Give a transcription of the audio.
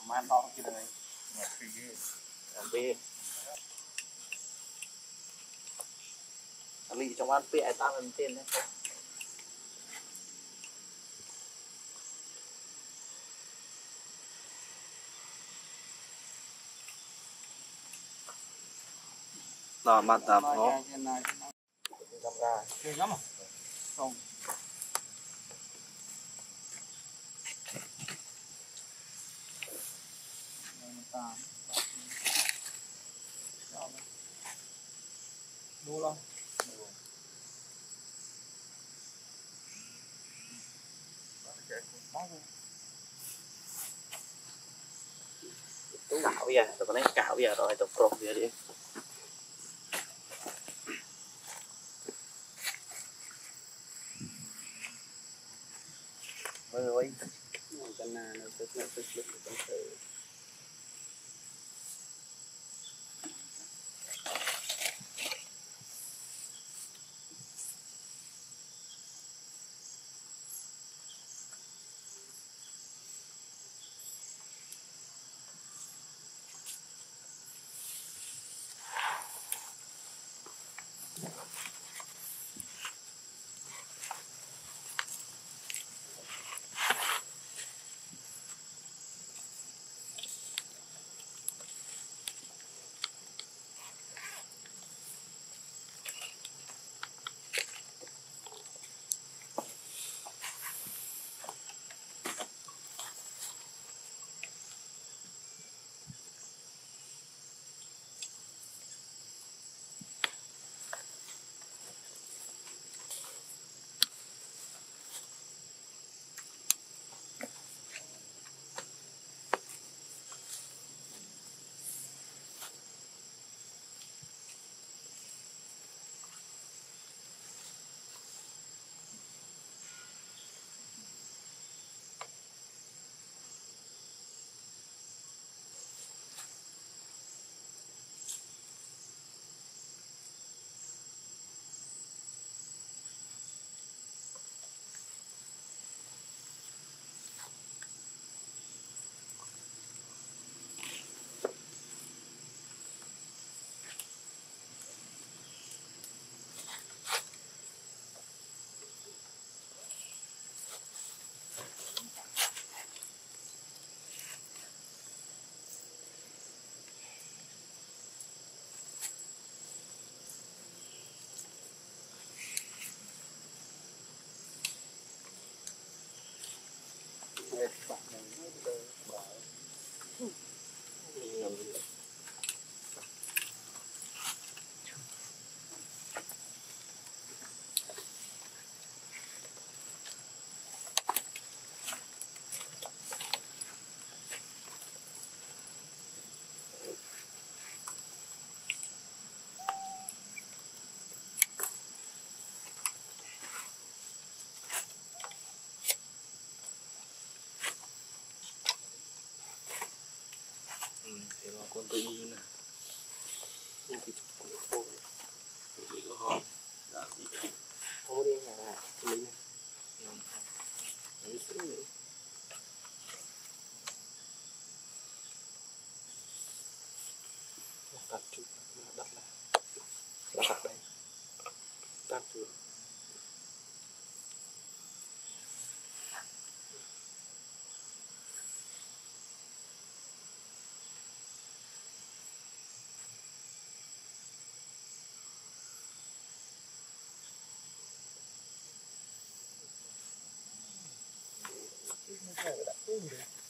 man đo cái này một cái gì lì trong ăn pẹ ta lên trên đấy không đó mặt tạp nó chơi lắm à không đu lo cạo bây giờ tụi con cạo bây giờ rồi tụi cột bây giờ đi ơi cái nào nó tức con thử con tự nhiên nè không đi nhà lấy lấy sữa nữa đặt chút đặt này đặt đây đặt chưa Hãy subscribe cho kênh Ghiền Mì Gõ để không bỏ lỡ những video hấp dẫn.